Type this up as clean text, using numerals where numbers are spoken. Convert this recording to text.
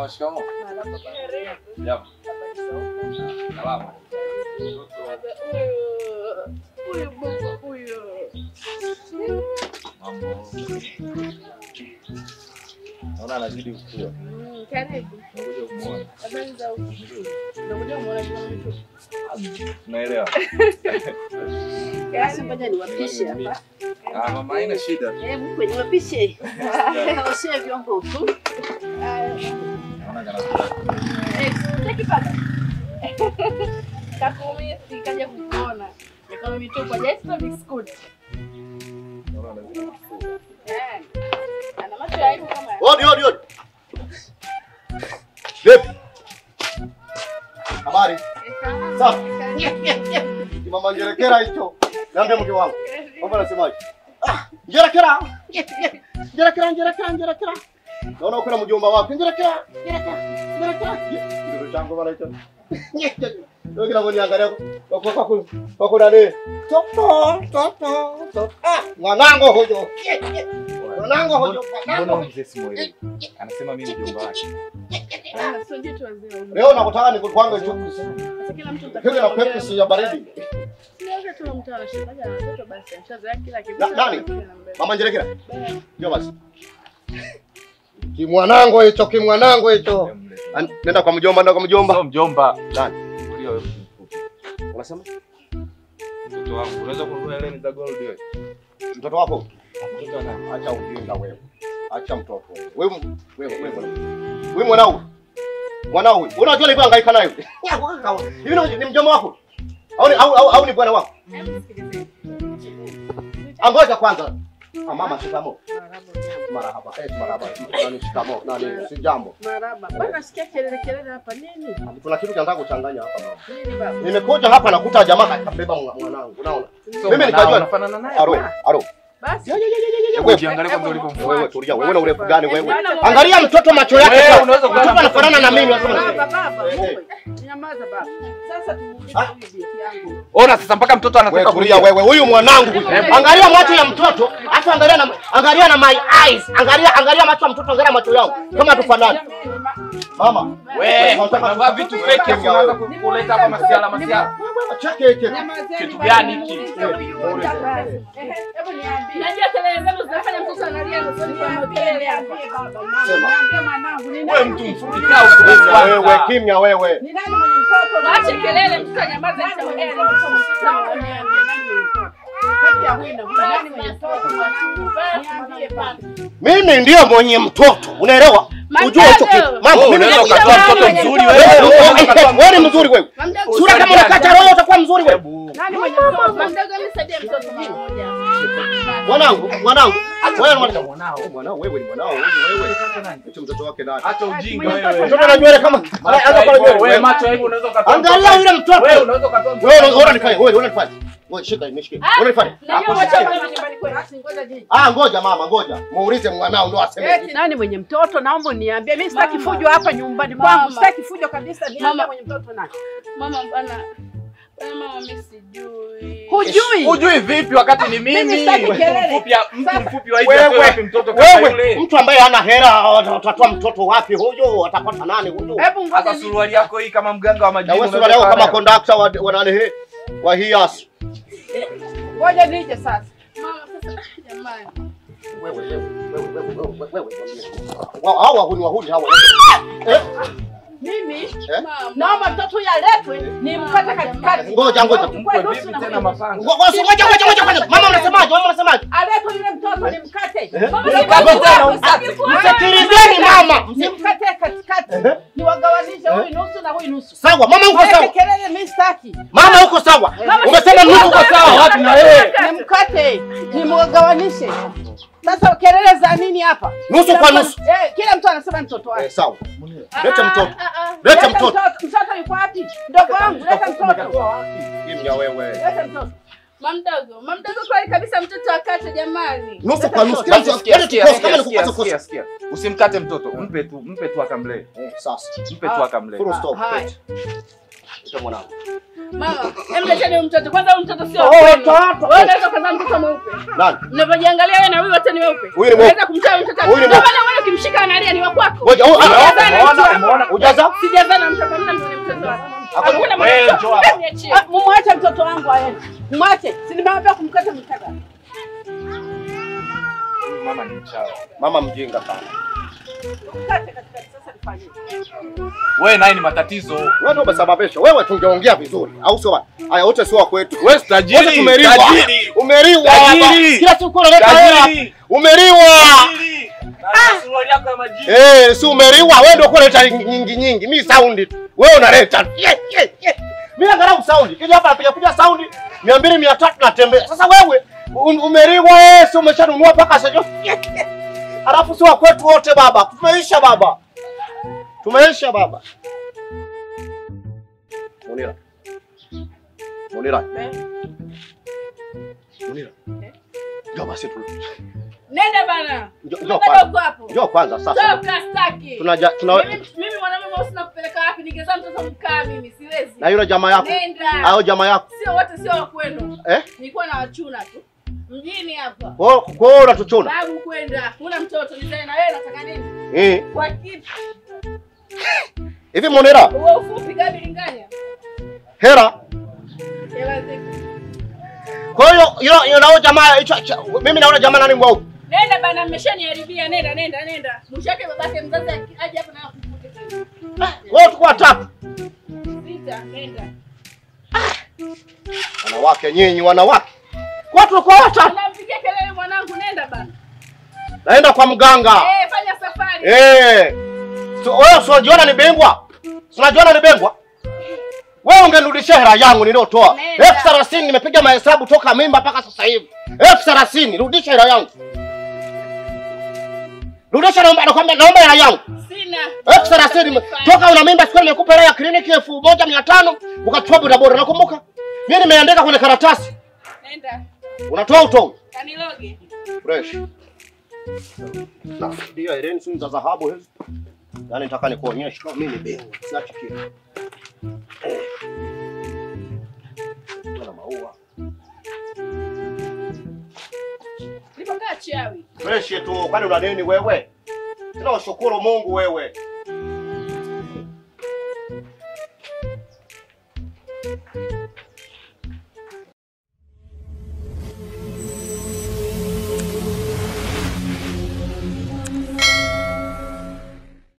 shikamoo. Jambo. Salama. Huyo. Mambo. Naona anazidi kukua. Karibu. Ngoja umuone. Habari za huko. Ngoja umuone kama mtu. Naelewa. Basi ngoja niwapishe hapa. Mama haina shida. Mkwe niwapishe. Oshe vyombo huko. Naona kana. Cheki paka. Takumi sikaja kukuona. Kama mitoka jaista biscuit. Naona anazidi kukua. Ana macho ya hivyo kama. Odi. Vipi? Habari? Safi. Mama ngerekera hicho. Niambie mke wangu. Mambo anasemaje? Ngerekera. Naona uko na mjomba wako. Ngerekera. Ndio chango bana hicho. Ndio kila mmoja angalia kwa nani? Toto. Mwanangu hojo. Mbona mzee simuelewi? Anasema mimi mjomba wake. Sio jitu wazee. Leo nakutaka nikupanga chuku. Kila mtu Kile na Pepsi ya baridi. Sio tu mtara shabaja na mtoto basi mshazoea kila kitu. Nani? Mama Njerekera. Ndio basi. Kimwanangu hicho. Nenda kwa mjomba, Sio mjomba. Nani? Ulio wewe mfupi. Unasema? Mtoto wangu, unaweza kununua Helen za gold wewe? Mtoto wako? Mtoto ana. Acha ujinga wewe. Acha mtoto. Wewe mwanao. Mwanao huyu. Unajua hivi hangaika naye. Hivi ni mjomba wako? Au ni bwana wako? Angoja kwanza. Mama shikamo. Marahaba. Marahaba. Nani shikamo? Nani si jambo? Marahaba. Bana sikia kelele hapa nini? Kuna kitu kinataka kuchanganya hapa mama. Nini baba? Nimekuja hapa nakuta jamaa kabeba mwanangu. Unaona? Mimi nikajua unafanana naye. Aro. Basi. Wewe ukiangalia kama ulivyo Wewe tulia. Wewe una urefu gani wewe? Angalia mtoto macho yake. Wewe unaweza kuwa anafanana na mimi. Baba. Nyamaza baba. Sasa tumuulize bibi yangu. Ona sasa mpaka mtoto anataka kulia wewe. Huyu mwanangu. Angalia macho ya mtoto, afu angalia na my eyes. Angalia macho ya mtoto, angalia macho yangu. Kama tufanane. Mama, wewe unavaa vitu fake hapo unaanza kuleta hapa masiala. Cheke. Kitu gani hiki? Hebu niambie. Najua kelele zenu zinafanya mtoto analia na sio kwa kelele hapa. Niambie mwanangu nini? Wewe mtu mfupi kaa huko wewe kimya wewe. Ni nani mwenye mtoto? Acha kelele mtoto nyamaza nitaongea na mtoto. Sawa niambie nani mwenye mtoto? Kati ya wewe na nani mwenye mtoto mwanangu? Niambie baba. Mimi ndio mwenye mtoto. Unaelewa? Ujue hicho kitu. Mama, mimi unaweza ukatoa mtoto mzuri wewe. Wewe ni mzuri wewe. Sura kama unakata roho utakuwa mzuri wewe. Nani mwenye mtoto? Mdogo nisaidie mtoto mmoja. Mwanangu. Wewe ni mwanao wewe ni mwanao wewe. Hicho mtoto wake nani? Acha ujinga wewe. Mtoto ana nywele kama wewe macho hivi unaweza ukatoa. Angalia yule mtoto. Wewe unaweza ukatoa. Wewe unanifanya. Wewe shika nimeshike. Unanifanya. Ngoja mama, ngoja. Muulize mwanao ndo aseme. Nani mwenye mtoto? Naomba niambie. Mimi sitaki fujo hapa nyumbani kwangu. Sitaki fujo kabisa. Niambie mwenye mtoto nani? Mama bana. Mama mimi sijui. Hujui vipi wakati ni mimi? Mtu mfupi wa hivi wapi mtoto kama yule? Mtu ambaye hana hela atatoa mtoto wapi huyo? Atapata nani huyo? Hebu ngoja. Hata suruali yako hii kama mganga wa majini. Wewe suruali yako kama conductor wa nani hii? Wa hias. Ngoja nije sasa. Mama sasa jamani. Wewe. Wahuni hawa. Mimi naomba mtoto yaletwe nimkate katikati. Ngoja. Tena mapanga. Ngoja. Mama unasemaje? Aletwe yule mtoto nimkate. Msikilizeni mama. Nimkate katikati. Niwagawanishe huyu nusu na huyu nusu. Sawa, mama uko sawa. Kelele mimi sitaki. Mama uko sawa. Umesema nusu uko sawa wapi na wewe? Nimkate, nimwagawanishe. Sasa kelele za nini hapa? Nusu kwa nusu. Kila mtu anasema mtoto wake. Sawa. Leta mtoto. Mtoto yuko wapi? Ndogo wangu, leta mtoto. Kimya wewe. Leta mtoto. Mamdogo kweli kabisa mtoto akate jamani. Nusu kwa nusu. Sikia. Usimkate mtoto. Mpe tu akamlee. Sasa. Mpe tu akamlee. Full stop. Ita mwanangu. Mama, emleteni mtoto. Kwanza huyu mtoto sio wako. Wewe unaweza kuzaa mtoto mweupe. Nani? Mnapojiangalia wewe na huyu wote ni weupe. Unaweza kumtoa mtoto. Ndio maana wewe ukimshika analia ni wako wako. Unaona? Ujaza? Sijazana mtoto, mna mtoto wako. Hakuna mtoto. Mumwache mtoto wangu aende. Mwache. Si nimewambia kumkata mkaka. Mama ni mchawi. Mama mjinga sana. Mkate katika sasa nifanye. Wewe naye ni matatizo. Wewe ndio umesababisha. Wewe tungeongea vizuri. Au sio bwana? Haya wote sio kwetu. Wewe tajiri. Tajiri. Umeriwa. Kila siku unaleta hela. Umeriwa. Suruali yako ya majini. Si umeriwa. Wewe ndio unaleta nyingi. Mimi sound tu. Wewe unaleta. Mimi angalau sound. Kija hapa piga sound 200 300 natembea. Sasa wewe umeriwa si umeshanunua paka sasa. Alafu sio kwetu wote baba. Tumeisha baba. Tumeisha baba. Munira. Munira. Munira. Njoo basi tu. Nenda bana. Njoo kwanza sasa. Toka staki. Mimi mwanamume usina kupeleka wapi? Ningezaa mtoto mkaa mimi siwezi. Na yule jamaa yako. Nenda. Hao jamaa yako. Sio wote sio wa kwenu. Nilikuwa na wachuna tu. Mjini hapa. Kwa hiyo unatuchuna. Babu kwenda. Kuna mtoto nizae na wewe unataka nini? Kwa kipi? Hivi Munira. Wewe ufupi gabi linganya. Hera. Hela ziko. Kwa hiyo yule jamaa mimi naona jamaa nani mwao. Nenda bana mmeshaniharibia. Nenda. Mshake babake mzazi aje hapa na akukute. Wewe tukua tatu. Sita, nenda. Wanawake nyinyi wanawake. Kwa tulikuwa watatu. Unampigia kelele mwanangu, nenda bana. Naenda kwa mganga. Fanya safari. Wewe unajiona ni bingwa? Unajiona ni bingwa? Wewe ungenirudishia hela yangu niliotoa. 30,000 nimepiga mahesabu toka mimba mpaka sasa hivi. 30,000 rudisha hela yangu. Rudisha naomba hela yangu. Sina. 30,000 toka una mimba siku nimekupa hela ya kliniki 1,500 ukachukua bodaboda nakumbuka? Mimi nimeandika kwenye karatasi. Nenda. Unatoa utoa. Kaniloge. Fresh. Na ndio ile ni za dhahabu hizo. Yaani nataka nikuonyeshe kama mimi ni bingwa. Nachikia. Kuna maua. Nipo kaa chawi. Fresh tu, kwani una nini wewe? Tunashukuru Mungu wewe.